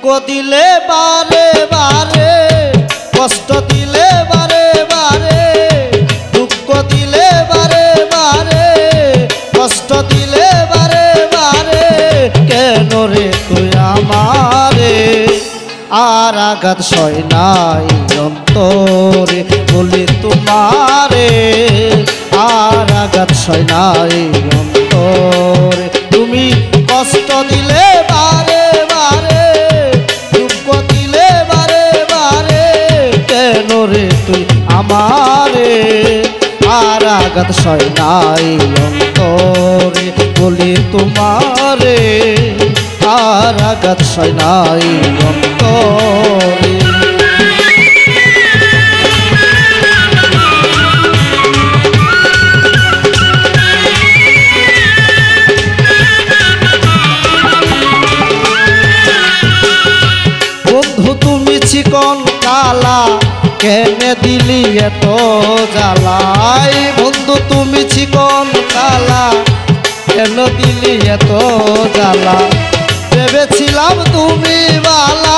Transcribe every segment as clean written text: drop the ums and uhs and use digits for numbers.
দিলে বারে বারে, কষ্ট দিলে বারে বারে, দুঃখ দিলে বারে বারে, কষ্ট দিলে বারে বারে, কেন রে তুই আমারে আর আঘাত সয় নাই অন্তরে, বলি তোমারে আর আঘাত সয় নাই অন্তরে। তুমি কষ্ট দিলে বারে বারে, দুঃখ দিলে বারে বারে, কেন রে তুই আমারে আর আঘাত সয় নাই অন্তরে, বলি তোমারে আর আঘাত সয় নাই অন্তরে। বন্ধু তুমি চিকন কালা, কেনে দিলি এত জ্বালাই, বন্ধু তুমি চিকন কালা, কেন দিলি এত জ্বালা, ভেবেছিলাম তুমি বালা,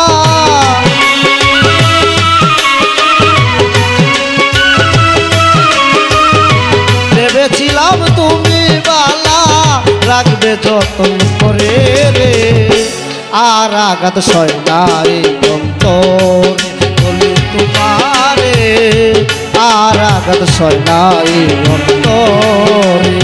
ভেবেছিলাম তুমি বালা, রাখবে যতন করে রে আর আঘাত সয় নাই অন্তরে, বলি তোমারে আর আঘাত সয় নাই অন্তরে।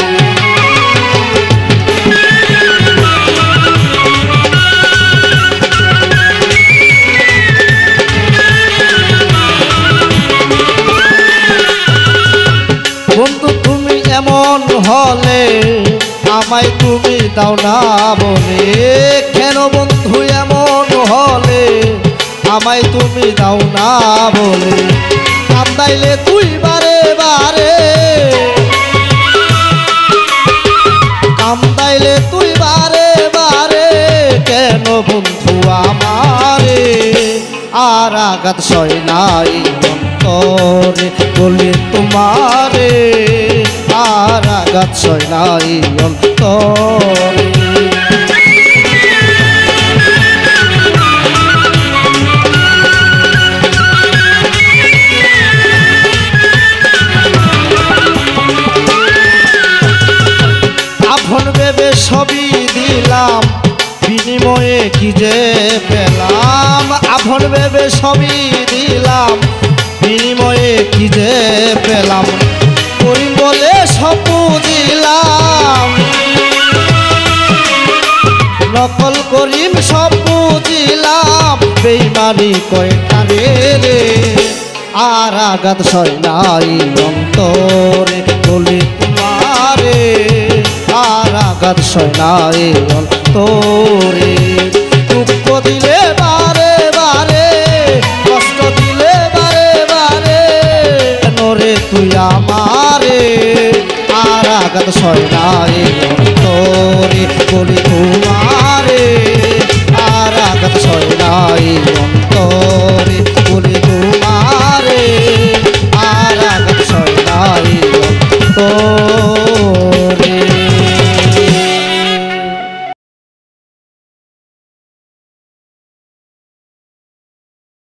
বন্ধু তুমি এমন হলে আমায় তুমি দাও না বলে, কেন বন্ধু এমন হলে আমায় তুমি দাও না বলে, কান্দাইলে তুই বারে বারে, কান্দাইলে তুই বারে বারে, কেন বন্ধু আমারে আর আঘাত সয় নাই অন্তরে, বলি তোমারে আর আঘাত সয় নাই অন্তরে। আপন ভেবে সবই দিলাম, বিনিময়ে কি যে পেলাম, আপন ভেবে সবই দিলাম, বিনিময়ে কি যে পেলাম, করিম বলে সব বুঝিলাম, নকল করিম সব বুঝিলাম, বেইমানি কয়টা রে আর আঘাত সয় নাই অন্তরে, বলি তোমারে আর আঘাত সয় নাই অন্তরে। দুঃখ দিলে বারে বারে, কষ্ট দিলে বারে বারে, কেন রে তুই আমারে আর আঘাত সয় নাই অন্তরে, বলি তোমারে আর আঘাত সয় নাই অন্তরে।